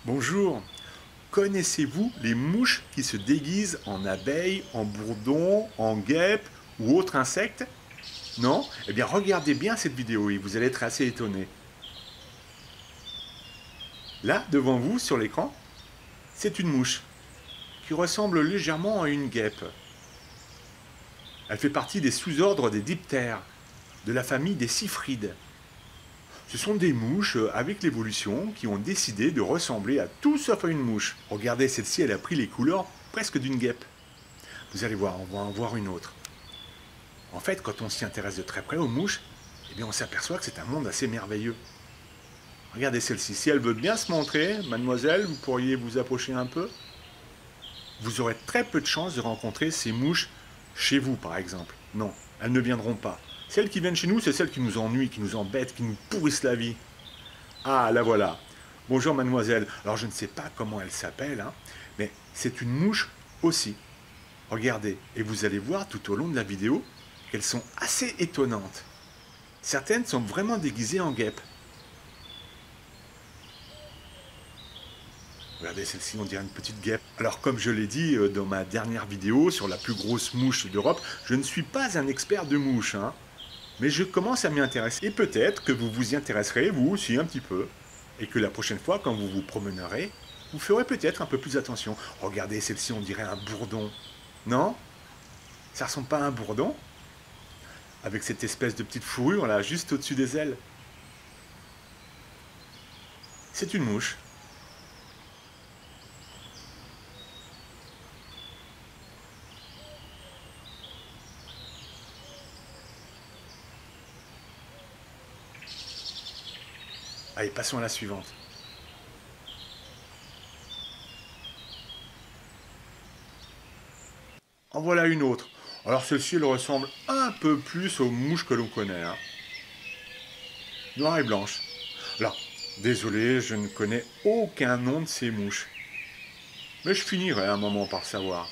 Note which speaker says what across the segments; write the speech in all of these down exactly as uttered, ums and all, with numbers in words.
Speaker 1: Bonjour, connaissez-vous les mouches qui se déguisent en abeilles, en bourdons, en guêpes ou autres insectes? Non? Eh bien regardez bien cette vidéo et vous allez être assez étonné. Là, devant vous, sur l'écran, c'est une mouche qui ressemble légèrement à une guêpe. Elle fait partie des sous-ordres des diptères, de la famille des cyphrides. Ce sont des mouches avec l'évolution qui ont décidé de ressembler à tout sauf à une mouche. Regardez, celle-ci, elle a pris les couleurs presque d'une guêpe. Vous allez voir, on va en voir une autre. En fait, quand on s'y intéresse de très près aux mouches, eh bien on s'aperçoit que c'est un monde assez merveilleux. Regardez celle-ci, si elle veut bien se montrer, mademoiselle, vous pourriez vous approcher un peu. Vous aurez très peu de chances de rencontrer ces mouches chez vous, par exemple. Non, elles ne viendront pas. Celles qui viennent chez nous, c'est celles qui nous ennuient, qui nous embêtent, qui nous pourrissent la vie. Ah, la voilà. Bonjour, mademoiselle. Alors, je ne sais pas comment elle s'appelle, hein, mais c'est une mouche aussi. Regardez, et vous allez voir tout au long de la vidéo qu'elles sont assez étonnantes. Certaines sont vraiment déguisées en guêpes. Regardez, celle-ci, on dirait une petite guêpe. Alors, comme je l'ai dit dans ma dernière vidéo sur la plus grosse mouche d'Europe, je ne suis pas un expert de mouches, hein, mais je commence à m'y intéresser. Et peut-être que vous vous y intéresserez, vous aussi, un petit peu. Et que la prochaine fois, quand vous vous promènerez, vous ferez peut-être un peu plus attention. Regardez, celle-ci, on dirait un bourdon. Non? Ça ressemble pas à un bourdon? Avec cette espèce de petite fourrure, là, juste au-dessus des ailes. C'est une mouche. Allez, passons à la suivante. En voilà une autre. Alors celle-ci, elle ressemble un peu plus aux mouches que l'on connaît. Hein. Noire et blanche. Alors, désolé, je ne connais aucun nom de ces mouches. Mais je finirai un moment par savoir.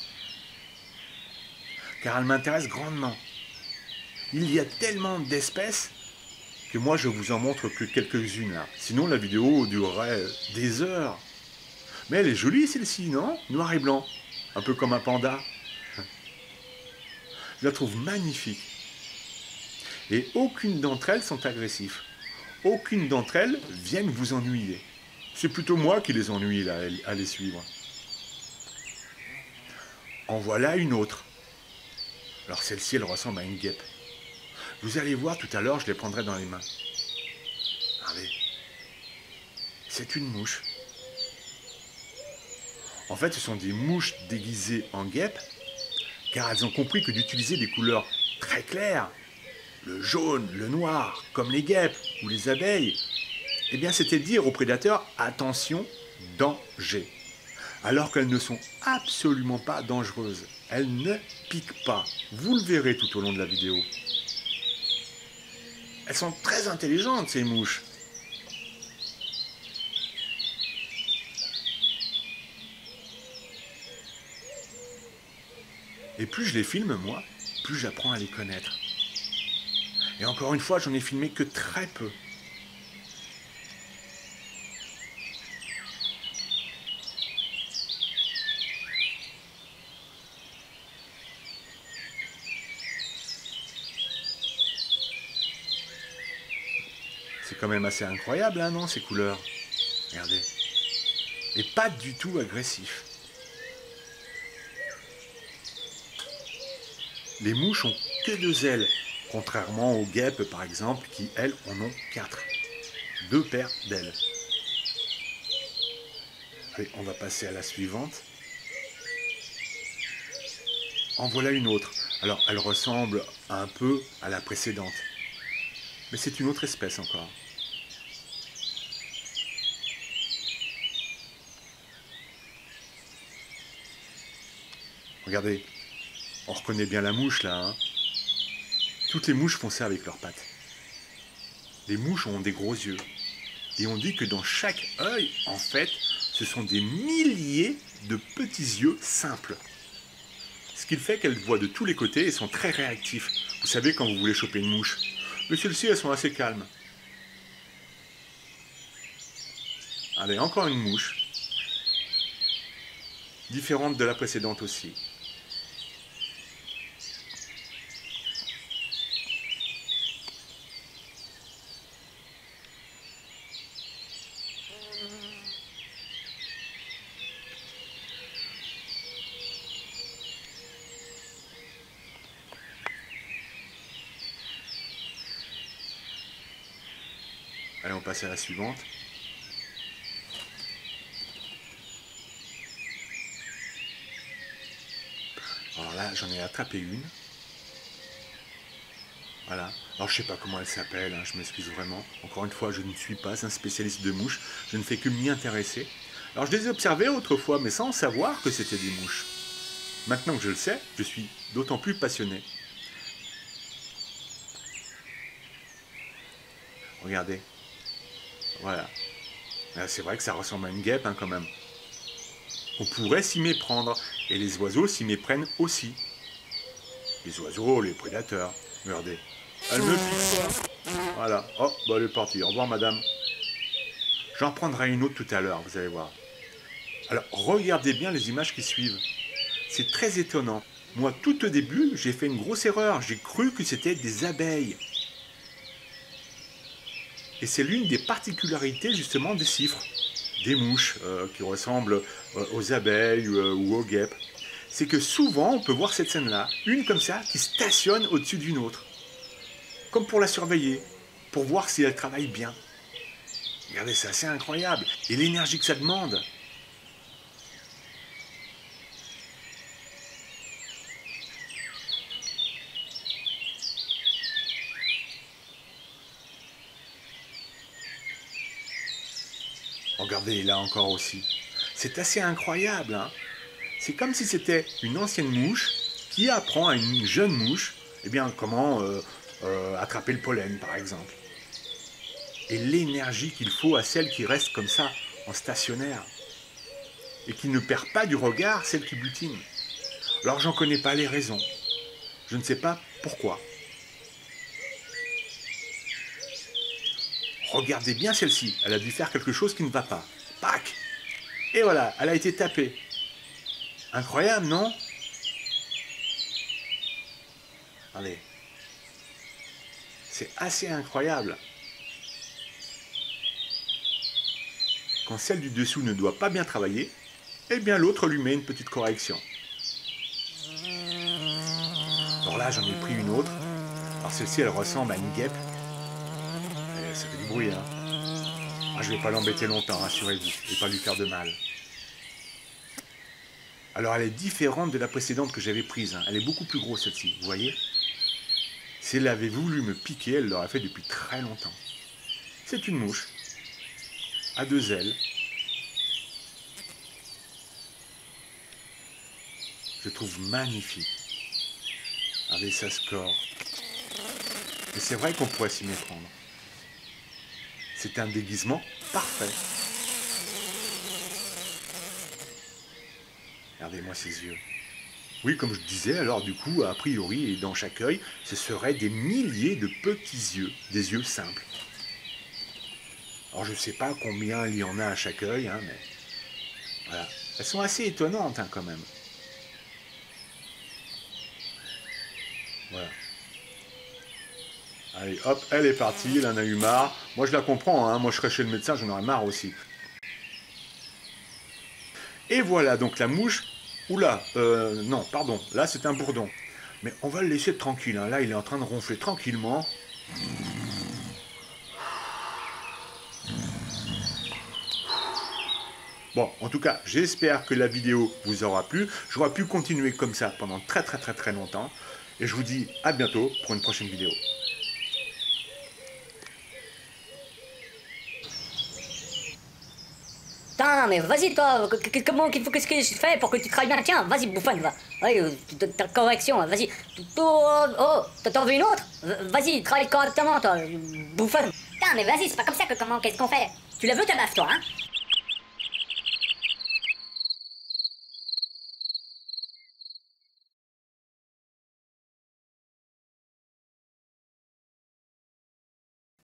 Speaker 1: Car elles m'intéressent grandement. Il y a tellement d'espèces que moi je vous en montre que quelques-unes là. Sinon la vidéo durerait des heures. Mais elle est jolie celle-ci, non? Noir et blanc. Un peu comme un panda. Je la trouve magnifique. Et aucune d'entre elles sont agressives. Aucune d'entre elles viennent vous ennuyer. C'est plutôt moi qui les ennuie là, à les suivre. En voilà une autre. Alors celle-ci, elle ressemble à une guêpe. Vous allez voir tout à l'heure, je les prendrai dans les mains. Regardez. C'est une mouche. En fait, ce sont des mouches déguisées en guêpes, car elles ont compris que d'utiliser des couleurs très claires, le jaune, le noir, comme les guêpes ou les abeilles, eh bien c'était dire aux prédateurs, attention, danger. Alors qu'elles ne sont absolument pas dangereuses. Elles ne piquent pas. Vous le verrez tout au long de la vidéo. Elles sont très intelligentes, ces mouches. Et plus je les filme, moi, plus j'apprends à les connaître. Et encore une fois, j'en ai filmé que très peu. C'est quand même assez incroyable, hein, non, ces couleurs? Regardez. Et pas du tout agressif. Les mouches ont que deux ailes, contrairement aux guêpes, par exemple, qui, elles, en ont quatre. Deux paires d'ailes. Allez, on va passer à la suivante. En voilà une autre. Alors, elle ressemble un peu à la précédente. Mais c'est une autre espèce encore. Regardez, on reconnaît bien la mouche là. Hein. Toutes les mouches font ça avec leurs pattes. Les mouches ont des gros yeux. Et on dit que dans chaque œil, en fait, ce sont des milliers de petits yeux simples. Ce qui fait qu'elles voient de tous les côtés et sont très réactifs. Vous savez quand vous voulez choper une mouche. Mais celles-ci, elles sont assez calmes. Allez, encore une mouche. différente de la précédente aussi. Allez, on passe à la suivante. Alors là, j'en ai attrapé une. Voilà. Alors je sais pas comment elle s'appelle, hein, je m'excuse vraiment. Encore une fois, je ne suis pas un spécialiste de mouches. Je ne fais que m'y intéresser. Alors je les ai observées autrefois, mais sans savoir que c'était des mouches. Maintenant que je le sais, je suis d'autant plus passionné. Regardez. Voilà. C'est vrai que ça ressemble à une guêpe hein, quand même. On pourrait s'y méprendre. Et les oiseaux s'y méprennent aussi. Les oiseaux, les prédateurs. Regardez. Elle me pique pas. Voilà. Oh, bah elle est partie. Au revoir madame. J'en prendrai une autre tout à l'heure, vous allez voir. Alors, regardez bien les images qui suivent. C'est très étonnant. Moi, tout au début, j'ai fait une grosse erreur. J'ai cru que c'était des abeilles. Et c'est l'une des particularités justement des cifres, des mouches euh, qui ressemblent euh, aux abeilles euh, ou aux guêpes. C'est que souvent on peut voir cette scène-là, une comme ça, qui stationne au-dessus d'une autre. Comme pour la surveiller, pour voir si elle travaille bien. Regardez, c'est assez incroyable. Et l'énergie que ça demande. Regardez, là encore aussi. C'est assez incroyable, hein. C'est comme si c'était une ancienne mouche qui apprend à une jeune mouche eh bien, comment euh, euh, attraper le pollen, par exemple. Et l'énergie qu'il faut à celle qui reste comme ça, en stationnaire. Et qui ne perd pas du regard celle qui butine. Alors, j'en connais pas les raisons. Je ne sais pas pourquoi. Regardez bien celle-ci, elle a dû faire quelque chose qui ne va pas. Pac! Et voilà, elle a été tapée. Incroyable, non? Allez. C'est assez incroyable. Quand celle du dessous ne doit pas bien travailler, eh bien l'autre lui met une petite correction. Alors là, j'en ai pris une autre. Alors celle-ci, elle ressemble à une guêpe. Et ça fait du bruit, hein. Ah, je ne vais pas l'embêter longtemps, rassurez-vous, et pas lui faire de mal. Alors elle est différente de la précédente que j'avais prise. Hein. Elle est beaucoup plus grosse celle-ci, vous voyez? Si elle avait voulu me piquer, elle l'aurait fait depuis très longtemps. C'est une mouche, à deux ailes. Je trouve magnifique. Regardez, ça score. Et c'est vrai qu'on pourrait s'y méprendre. C'est un déguisement parfait. Regardez-moi ses yeux. Oui, comme je disais, alors du coup, a priori, et dans chaque œil, ce seraient des milliers de petits yeux, des yeux simples. Alors je ne sais pas combien il y en a à chaque œil, hein, mais voilà. Elles sont assez étonnantes hein, quand même. Voilà. Allez, hop, elle est partie, elle en a eu marre. Moi, je la comprends, hein. Moi, je serais chez le médecin, j'en aurais marre aussi. Et voilà, donc la mouche... Oula, euh, non, pardon, là, c'est un bourdon. Mais on va le laisser tranquille, hein. Là, il est en train de ronfler tranquillement. Bon, en tout cas, j'espère que la vidéo vous aura plu. J'aurais pu continuer comme ça pendant très très très très longtemps. Et je vous dis à bientôt pour une prochaine vidéo.
Speaker 2: Putain, mais vas-y toi, comment qu'il faut qu'est-ce que je fais pour que tu travailles bien? Tiens, vas-y bouffonne, va. Ouais, ta correction, vas-y. Oh, oh, t'en veux une autre? Vas-y, travaille correctement toi, bouffonne.
Speaker 3: Putain, mais vas-y, c'est pas comme ça que comment, qu'est-ce qu'on fait?
Speaker 2: Tu la veux ta baffe toi, hein?